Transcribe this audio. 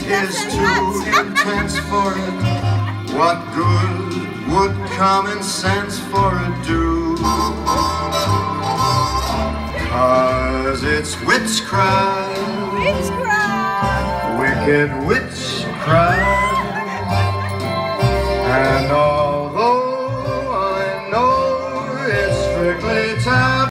is too intense for it. What good would common sense for it do? 'Cause it's witchcraft, Witchcraft. wicked witchcraft, and all